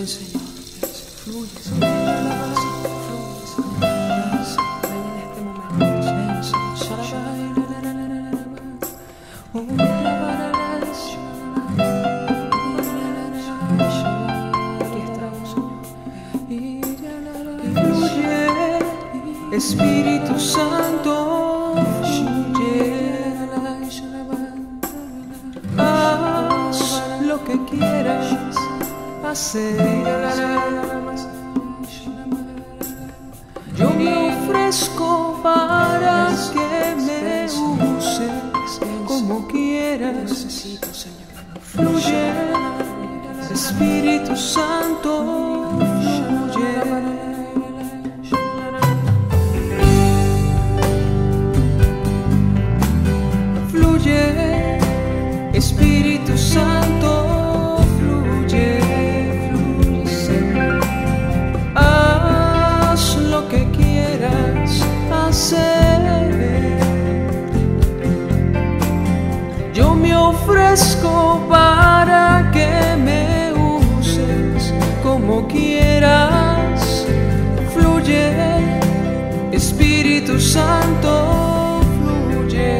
Ven, Señor, fluye, Señor. Ven en este momento, aquí estamos, Señor. Fluye, Espíritu Santo, fluye. Haz lo que quieras hacer. Yo me ofrezco para que me uses como quieras. Fluye, Espíritu Santo, fluye. Fluye, Espíritu Santo, fluye, fluye. Haz lo que quieras hacer. Yo me ofrezco para que me uses como quieras. Fluye, Espíritu Santo, fluye.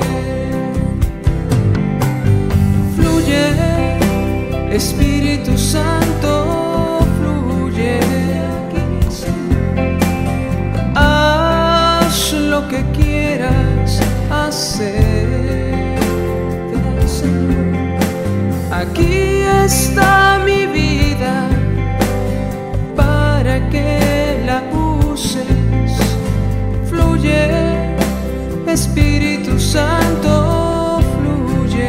Fluye, Espíritu Santo, fluye. Haz lo que quieras hacer. Aquí está mi vida para que la uses. Fluye, Espíritu Santo, fluye.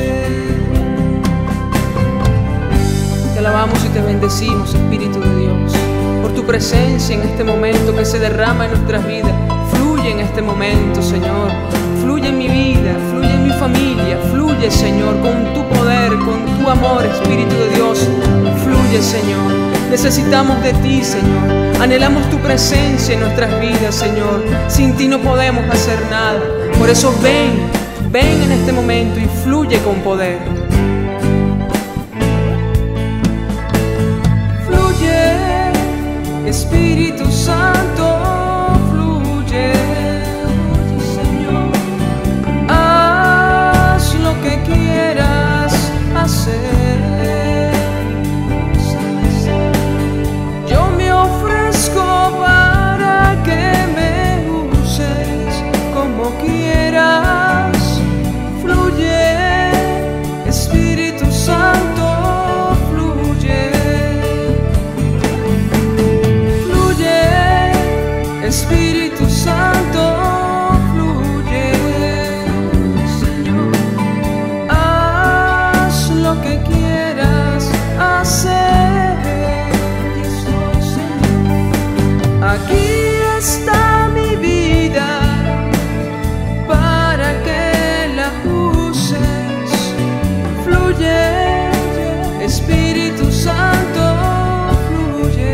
Te alabamos y te bendecimos, Espíritu de Dios, por tu presencia en este momento que se derrama en nuestras vidas. Fluye en este momento, Señor. Fluye en mi vida, fluye en mi familia. Fluye, Señor, con tu poder, con tu amor, Espíritu de Dios. Fluye, Señor. Necesitamos de ti, Señor. Anhelamos tu presencia en nuestras vidas, Señor. Sin ti no podemos hacer nada. Por eso ven en este momento y fluye con poder. Espíritu Santo, fluye, Señor. Haz lo que quieras hacer. Yo me ofrezco para que me uses como quieras. Fluye, Espíritu Santo, fluye. Espíritu Santo, fluye, Señor. Haz lo que quieras hacer. Aquí está mi vida para que la uses. Fluye, Espíritu Santo, fluye.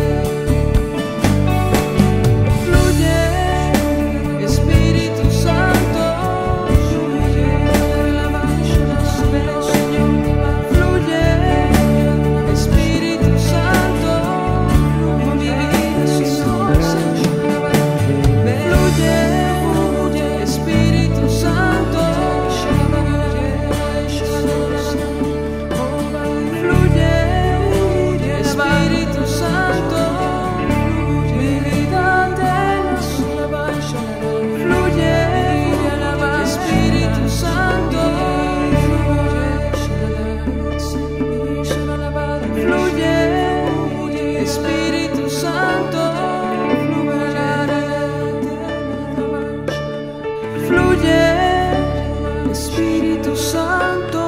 Espíritu Santo,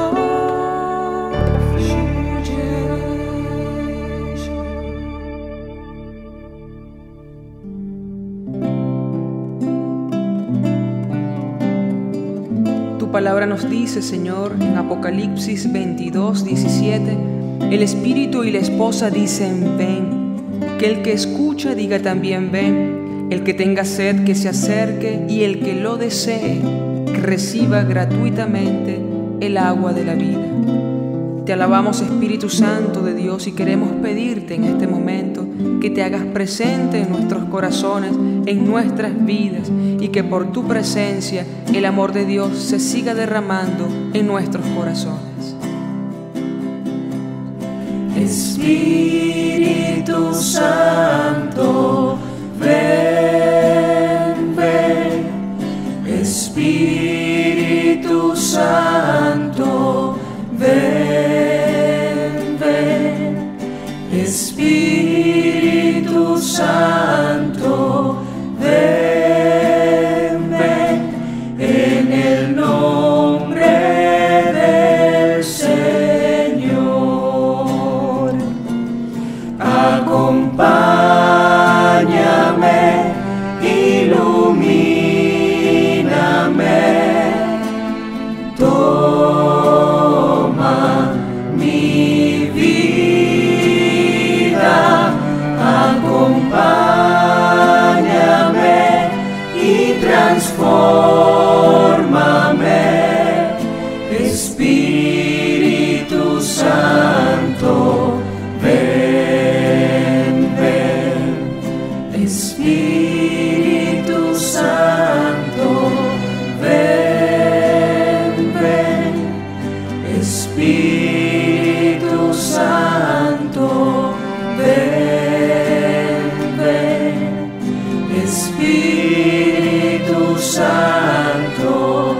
tu palabra nos dice, Señor, en Apocalipsis 22, 17, el Espíritu y la esposa dicen, ven. Que el que escucha diga también, ven. El que tenga sed, que se acerque, y el que lo desee, que reciba gratuitamente el agua de la vida. Te alabamos, Espíritu Santo de Dios, y queremos pedirte en este momento que te hagas presente en nuestros corazones, en nuestras vidas, y que por tu presencia el amor de Dios se siga derramando en nuestros corazones. Espíritu Santo, ven, ven. Espíritu Santo, ven, ven. Espíritu Santo, ven, ven. En el nombre del Señor, acompáñame, ilumíname, toma mi vida, acompáñame y transfórmame, Espíritu Santo, ven, ven. Espíritu Santo, ven, ven. Espíritu Santo, ven, ven. Espíritu Santo,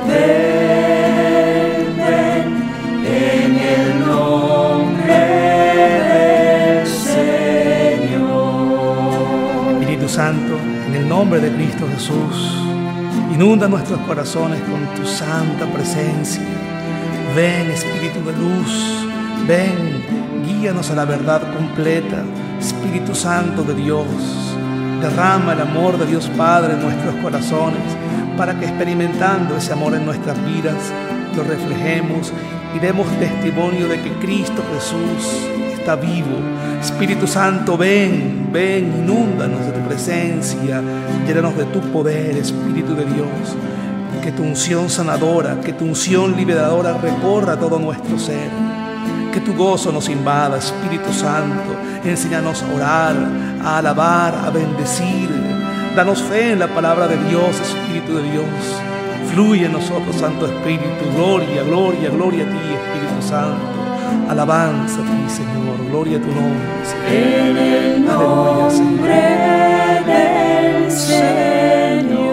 ven, ven. En el nombre del Señor. Espíritu Santo, en el nombre de Cristo Jesús, inunda nuestros corazones con tu santa presencia. Ven, Espíritu de luz, ven, guíanos a la verdad completa. Espíritu Santo de Dios, derrama el amor de Dios Padre en nuestros corazones, para que experimentando ese amor en nuestras vidas, lo reflejemos y demos testimonio de que Cristo Jesús está vivo. Espíritu Santo, ven, ven, inúndanos de tu presencia, llénanos de tu poder, Espíritu de Dios. Que tu unción sanadora, que tu unción liberadora recorra todo nuestro ser. Que tu gozo nos invada, Espíritu Santo. Enséñanos a orar, a alabar, a bendecir. Danos fe en la palabra de Dios, Espíritu de Dios. Fluye en nosotros, Santo Espíritu. Gloria, gloria, gloria a ti, Espíritu Santo. Alabanza a ti, Señor. Gloria a tu nombre, Señor. En el nombre del Señor.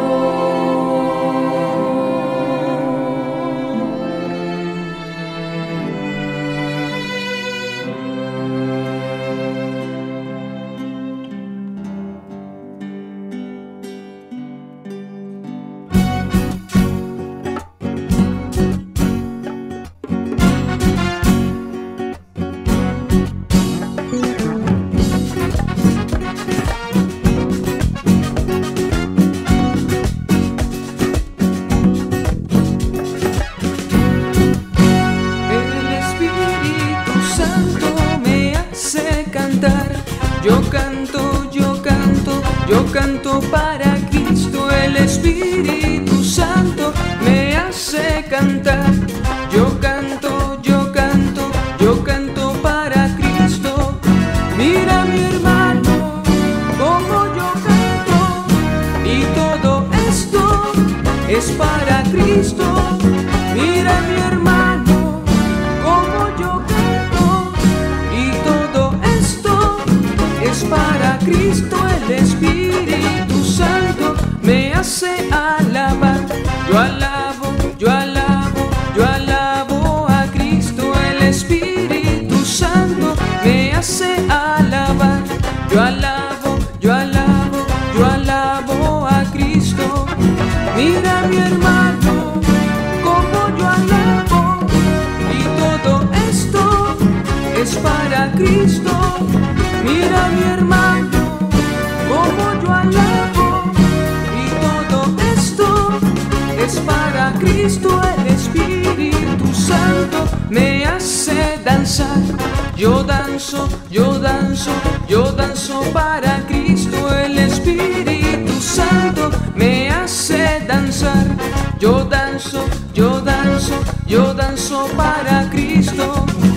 Yo canto para Cristo, el Espíritu Santo me hace cantar. Yo canto para Cristo. Mira mi hermano, como yo canto, y todo esto es para Cristo. Mira mi hermano, como yo canto, y todo esto es para Cristo. El Espíritu Santo me hace alabar. Yo alabo, yo alabo, yo alabo a Cristo. El Espíritu Santo me hace alabar. Yo alabo, yo alabo, yo alabo a Cristo. Mira mi hermano, como yo alabo, y todo esto es para Cristo. Mira mi hermano, como yo alabo, y todo esto es para Cristo. El Espíritu Santo me hace danzar. Yo danzo, yo danzo, yo danzo para Cristo. El Espíritu Santo me hace danzar. Yo danzo, yo danzo, yo danzo para Cristo.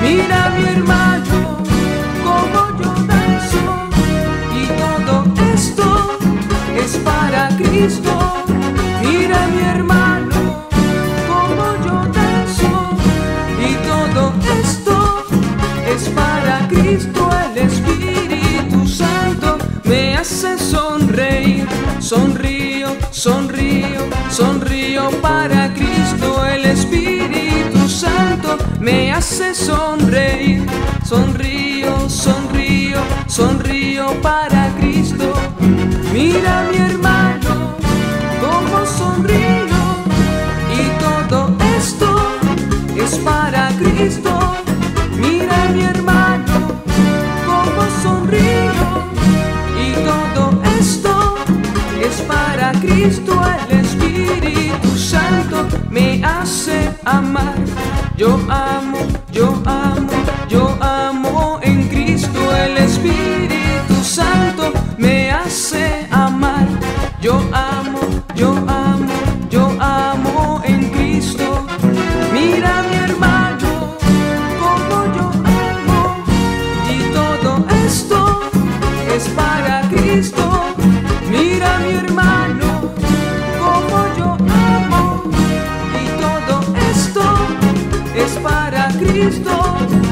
Mira mi hermano, como yo danzo, y todo esto es para Cristo. Mira mi hermano, como yo danzo, y todo esto es para Cristo. El Espíritu Santo me hace sonreír, sonrío, sonrío, sonrío para Cristo. El Espíritu Santo me hace sonreír, sonrío, sonrío, sonrío para Cristo. Mira mi hermano, como sonrío, y todo esto es para Cristo. Mira mi hermano, como sonrío, y todo esto es para Cristo. El Espíritu Santo me hace amar. Yo amo, yo amo, yo amo en Cristo. El Espíritu Santo me hace amar. Yo amo, yo amo, yo amo en Cristo. Mira mi hermano, como yo amo, y todo esto es para Cristo. Mira mi hermano, como yo amo, y todo esto es para Cristo.